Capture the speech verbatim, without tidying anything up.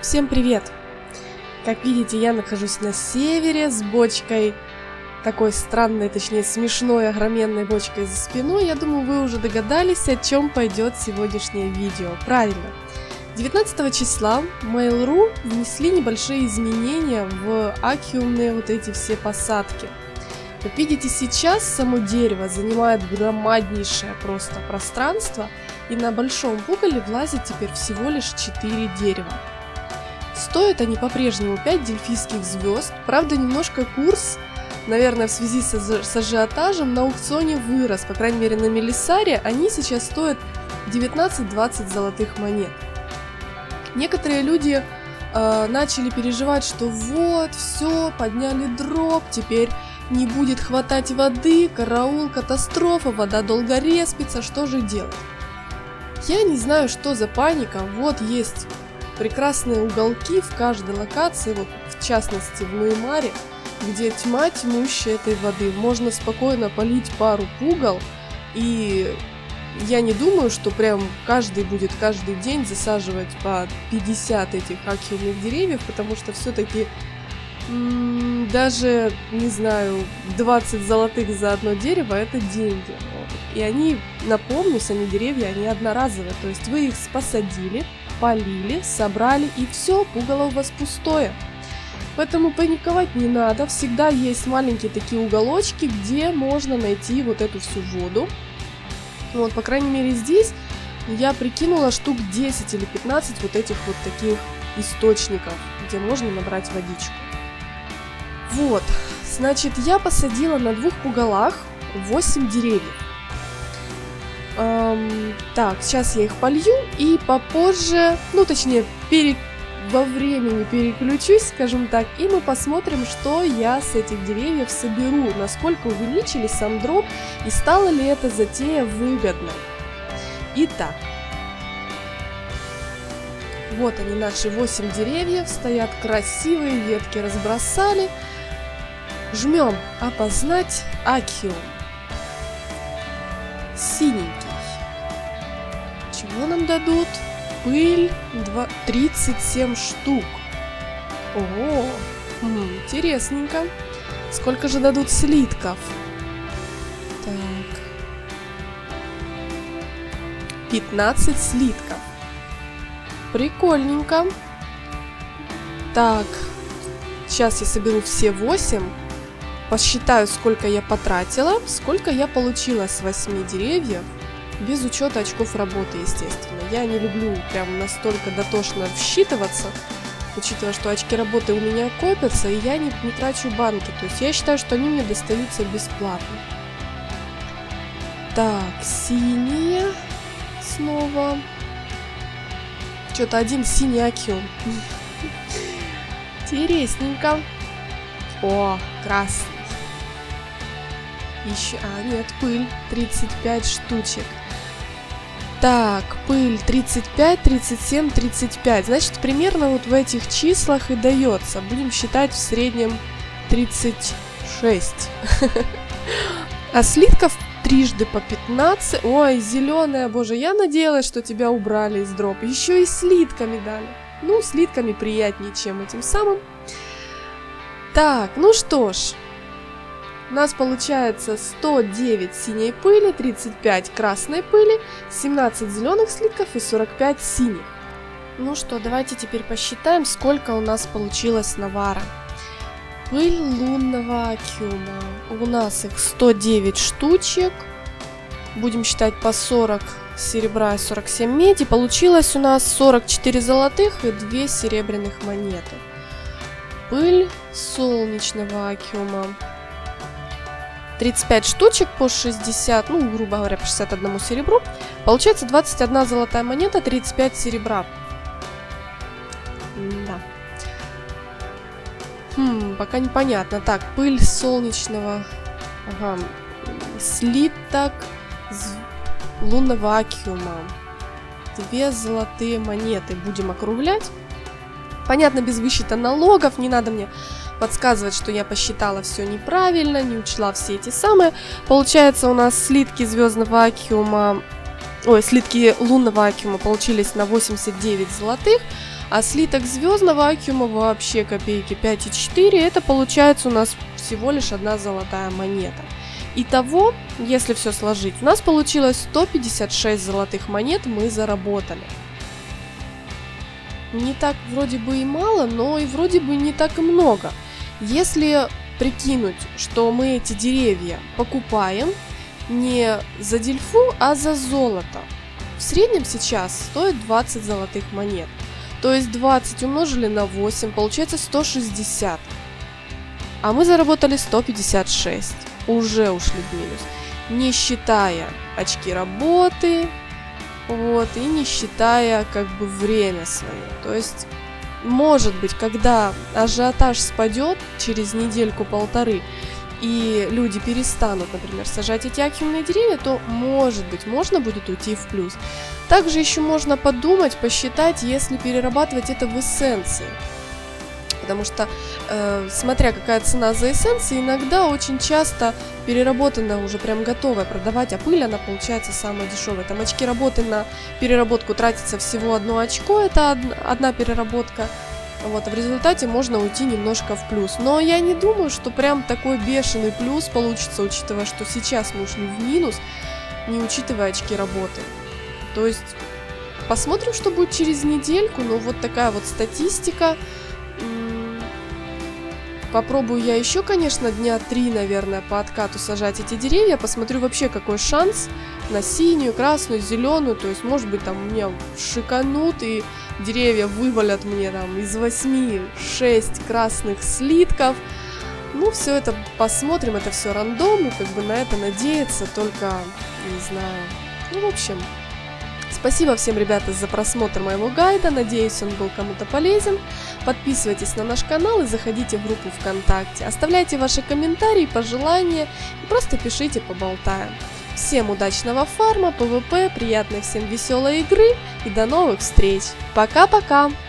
Всем привет! Как видите, я нахожусь на севере с бочкой, такой странной, точнее смешной, огроменной бочкой за спиной. Я думаю, вы уже догадались, о чем пойдет сегодняшнее видео. Правильно! девятнадцатого числа Mail точка ру внесли небольшие изменения в акиумные вот эти все посадки. Как видите, сейчас само дерево занимает громаднейшее просто пространство, и на большом пугале влазит теперь всего лишь четыре дерева. Стоят они по-прежнему пять дельфийских звезд, правда немножко курс, наверное, в связи с, с ажиотажем на аукционе вырос, по крайней мере на Мелисаре они сейчас стоят девятнадцать-двадцать золотых монет. Некоторые люди э, начали переживать, что вот, все, подняли дроп, теперь не будет хватать воды, караул, катастрофа, вода долго респится, что же делать? Я не знаю, что за паника, вот есть прекрасные уголки в каждой локации, вот в частности в Нуймаре, где тьма тьмущая этой воды, можно спокойно полить пару пугал, и я не думаю, что прям каждый будет каждый день засаживать по пятьдесят этих акиумных деревьев, потому что все-таки м- даже, не знаю, двадцать золотых за одно дерево это деньги. И они, напомню, сами деревья, они одноразовые, то есть вы их посадили, полили, собрали, и все, пугало у вас пустое. Поэтому паниковать не надо, всегда есть маленькие такие уголочки, где можно найти вот эту всю воду. Вот, по крайней мере здесь я прикинула штук десять или пятнадцать вот этих вот таких источников, где можно набрать водичку. Вот, значит, я посадила на двух пугалах восемь деревьев. Эм, так, сейчас я их полью и попозже, ну точнее, пере... во времени переключусь, скажем так, и мы посмотрим, что я с этих деревьев соберу, насколько увеличили сам дроп и стала ли эта затея выгодной. Итак, вот они, наши восемь деревьев, стоят красивые, ветки разбросали. Жмем опознать акиум. Синенький. Чего нам дадут? Пыль тридцать семь штук. Ого, м, интересненько. Сколько же дадут слитков? Так. пятнадцать слитков. Прикольненько. Так. Сейчас я соберу все восемь. Посчитаю, сколько я потратила, сколько я получила с восьми деревьев. Без учета очков работы, естественно. Я не люблю прям настолько дотошно всчитываться, учитывая, что очки работы у меня копятся, и я не, не трачу банки. То есть я считаю, что они мне достаются бесплатно. Так, синие снова. Что-то один синий акиум. Интересненько. О, красный. Еще... А, нет, пыль. тридцать пять штучек. Так, пыль тридцать пять, тридцать семь, тридцать пять. Значит, примерно вот в этих числах и дается. Будем считать в среднем тридцать шесть. А слитков трижды по пятнадцать. Ой, зеленая, боже, я надеялась, что тебя убрали из дропа. Еще и слитками дали. Ну, слитками приятнее, чем этим самым. Так, ну что ж. У нас получается сто девять синей пыли, тридцать пять красной пыли, семнадцать зеленых слитков и сорок пять синих. Ну что, давайте теперь посчитаем, сколько у нас получилось навара. Пыль лунного акиума. У нас их сто девять штучек. Будем считать по сорок серебра и сорок семь меди. Получилось у нас сорок четыре золотых и две серебряных монеты. Пыль солнечного акиума. тридцать пять штучек по шестьдесят, ну, грубо говоря, по шестьдесят одному серебру. Получается двадцать одна золотая монета, тридцать пять серебра. Да. Хм, пока непонятно. Так, пыль солнечного... Ага. Слиток лунного акиума. Две золотые монеты. Будем округлять. Понятно, без высчета налогов. Не надо мне подсказывать, что я посчитала все неправильно, не учла все эти самые. Получается, у нас слитки звездного акиума, ой, слитки лунного акиума получились на восемьдесят девять золотых, А слиток звездного акиума вообще копейки пять и четыре, это получается у нас всего лишь одна золотая монета. Итого, если все сложить, у нас получилось сто пятьдесят шесть золотых монет мы заработали. Не так вроде бы и мало, но и вроде бы не так и много. Если прикинуть, что мы эти деревья покупаем не за дельфу, а за золото, в среднем сейчас стоит двадцать золотых монет. То есть двадцать умножили на восемь, получается сто шестьдесят. А мы заработали сто пятьдесят шесть. Уже ушли в минус. Не считая очки работы, вот, и не считая как бы время свое. То есть, может быть, когда ажиотаж спадет через недельку-полторы, и люди перестанут, например, сажать эти акиумные деревья, то, может быть, можно будет уйти в плюс. Также еще можно подумать, посчитать, если перерабатывать это в эссенции. Потому что, э, смотря какая цена за эссенции, иногда очень часто переработанная уже прям готовая продавать, а пыль она получается самая дешевая. Там очки работы на переработку тратится всего одно очко, это од- одна переработка. Вот, а в результате можно уйти немножко в плюс. Но я не думаю, что прям такой бешеный плюс получится, учитывая, что сейчас мы ушли в минус, не учитывая очки работы. То есть, посмотрим, что будет через недельку. Но вот такая вот статистика. Попробую я еще, конечно, дня три, наверное, по откату сажать эти деревья. Посмотрю вообще, какой шанс на синюю, красную, зеленую. То есть, может быть, там у меня шиканут и деревья вывалят мне там из восьми шесть красных слитков. Ну, все это посмотрим, это все рандом, и как бы на это надеяться только, не знаю. Ну, в общем, спасибо всем, ребята, за просмотр моего гайда. Надеюсь, он был кому-то полезен. Подписывайтесь на наш канал и заходите в группу ВКонтакте. Оставляйте ваши комментарии, пожелания и просто пишите, поболтаем. Всем удачного фарма, пэ вэ пэ, приятной всем веселой игры и до новых встреч. Пока-пока!